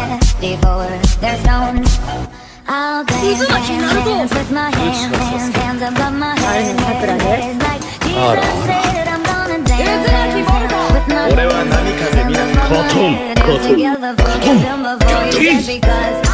before they're stones. I'll dance, dance with my hands above my head like Jesus said I'm gonna dance with my hands above my head together for because